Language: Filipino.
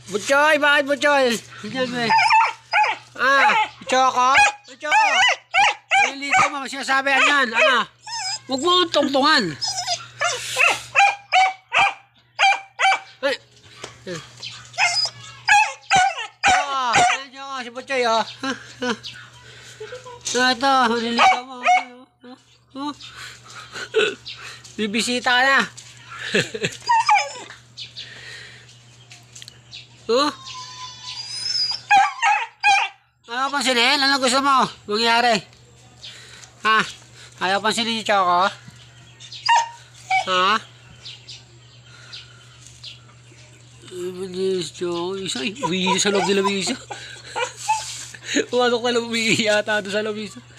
Butchoy, bakit Butchoy? Diyan ba? Choco? Choco? Nalilito mo, sinasabi yan. Ano? Huwag mo tungtungan. Ay. Choco, si Butchoy, oh. Ito, nalilito mo. Bibisita ka na. Ayaw pansinin? Ano gusto mo? Mangyari? Ayaw pansinin si Choco? Bilis, Choco. Isa, umiihi sa loob nila, isa. Pumasok na lang, umiihi yata doon sa loob, isa.